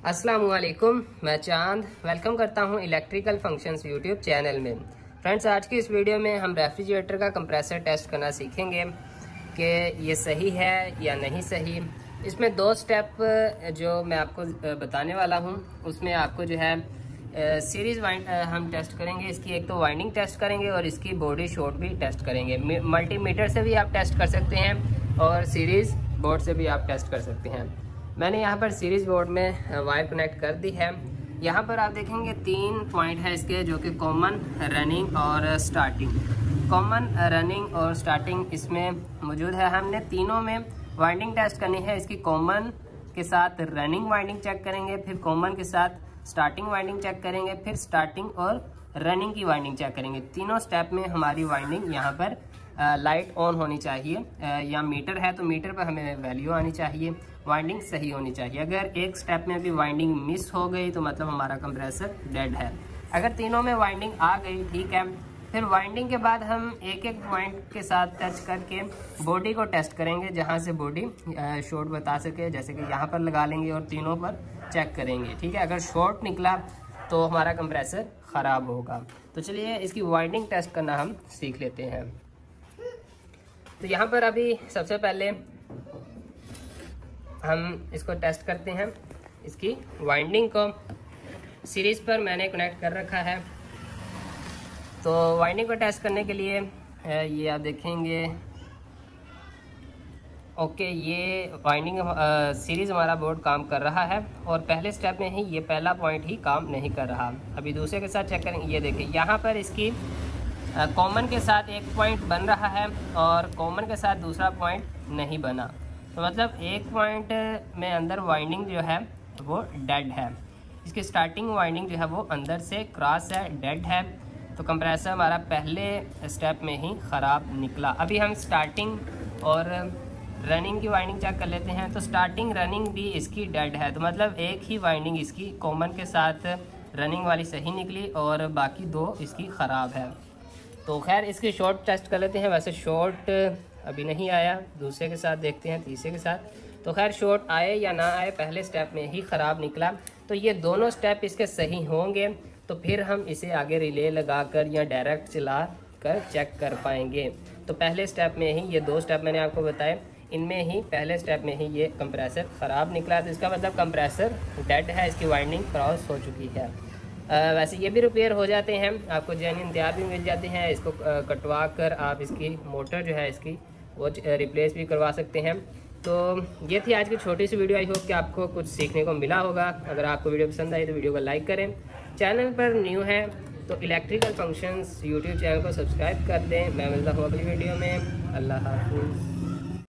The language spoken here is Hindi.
अस्सलाम वालेकुम, मैं चांद वेलकम करता हूं इलेक्ट्रिकल फंक्शंस यूट्यूब चैनल में। फ्रेंड्स, आज की इस वीडियो में हम रेफ्रिजरेटर का कंप्रेसर टेस्ट करना सीखेंगे कि ये सही है या नहीं सही। इसमें दो स्टेप जो मैं आपको बताने वाला हूं, उसमें आपको जो है सीरीज वाइंड हम टेस्ट करेंगे। इसकी एक तो वाइंडिंग टेस्ट करेंगे और इसकी बॉडी शॉर्ट भी टेस्ट करेंगे। मल्टीमीटर से भी आप टेस्ट कर सकते हैं और सीरीज बोर्ड से भी आप टेस्ट कर सकते हैं। मैंने यहाँ पर सीरीज बोर्ड में वायर कनेक्ट कर दी है। यहाँ पर आप देखेंगे 3 पॉइंट है इसके, जो कि कॉमन, रनिंग और स्टार्टिंग। कॉमन, रनिंग और स्टार्टिंग इसमें मौजूद है। हमने तीनों में वाइंडिंग टेस्ट करनी है। इसकी कॉमन के साथ रनिंग वाइंडिंग चेक करेंगे, फिर कॉमन के साथ स्टार्टिंग वाइंडिंग चेक करेंगे, फिर स्टार्टिंग और रनिंग की वाइंडिंग चेक करेंगे। तीनों स्टेप में हमारी वाइंडिंग यहाँ पर लाइट ऑन होनी चाहिए, या मीटर है तो मीटर पर हमें वैल्यू आनी चाहिए, वाइंडिंग सही होनी चाहिए। अगर एक स्टेप में भी वाइंडिंग मिस हो गई तो मतलब हमारा कंप्रेसर डेड है। अगर तीनों में वाइंडिंग आ गई, ठीक है, फिर वाइंडिंग के बाद हम एक एक पॉइंट के साथ टच करके बॉडी को टेस्ट करेंगे, जहां से बॉडी शॉर्ट बता सके। जैसे कि यहाँ पर लगा लेंगे और तीनों पर चेक करेंगे, ठीक है। अगर शॉर्ट निकला तो हमारा कंप्रेसर ख़राब होगा। तो चलिए इसकी वाइंडिंग टेस्ट करना हम सीख लेते हैं। तो यहाँ पर अभी सबसे पहले हम इसको टेस्ट करते हैं। इसकी वाइंडिंग को सीरीज पर मैंने कनेक्ट कर रखा है। तो वाइंडिंग को टेस्ट करने के लिए ये आप देखेंगे, ओके, ये वाइंडिंग सीरीज हमारा बोर्ड काम कर रहा है और पहले स्टेप में ही ये पहला पॉइंट ही काम नहीं कर रहा। अभी दूसरे के साथ चेक करेंगे। ये देखिए, यहाँ पर इसकी कॉमन के साथ एक पॉइंट बन रहा है और कॉमन के साथ दूसरा पॉइंट नहीं बना। तो मतलब एक पॉइंट में अंदर वाइंडिंग जो है वो डेड है। इसकी स्टार्टिंग वाइंडिंग जो है वो अंदर से क्रॉस है, डेड है। तो कंप्रेसर हमारा पहले स्टेप में ही ख़राब निकला। अभी हम स्टार्टिंग और रनिंग की वाइंडिंग चेक कर लेते हैं। तो स्टार्टिंग रनिंग भी इसकी डेड है। तो मतलब एक ही वाइंडिंग इसकी कॉमन के साथ रनिंग वाली सही निकली और बाकी दो इसकी ख़राब है। तो खैर इसकी शॉर्ट टेस्ट कर लेते हैं। वैसे शॉर्ट अभी नहीं आया, दूसरे के साथ देखते हैं, तीसरे के साथ। तो खैर शॉर्ट आए या ना आए, पहले स्टेप में ही ख़राब निकला। तो ये दोनों स्टेप इसके सही होंगे तो फिर हम इसे आगे रिले लगाकर या डायरेक्ट चला कर चेक कर पाएंगे। तो पहले स्टेप में ही, ये 2 स्टेप मैंने आपको बताए, इनमें ही पहले स्टेप में ही ये कंप्रेसर ख़राब निकला। तो इसका मतलब कंप्रेसर डेड है, इसकी वाइंडिंग क्रॉस हो चुकी है। वैसे ये भी रिपेयर हो जाते हैं, आपको जेन्युइन तैयार भी मिल जाते हैं। इसको कटवा कर आप इसकी मोटर जो है इसकी वो रिप्लेस भी करवा सकते हैं। तो ये थी आज की छोटी सी वीडियो। आई होप कि आपको कुछ सीखने को मिला होगा। अगर आपको वीडियो पसंद आई तो वीडियो को लाइक करें। चैनल पर न्यू है तो इलेक्ट्रिकल फंक्शंस यूट्यूब चैनल को सब्सक्राइब कर दें। मैं मिलता हूँ अगली वीडियो में। अल्लाह हाफ़िज़।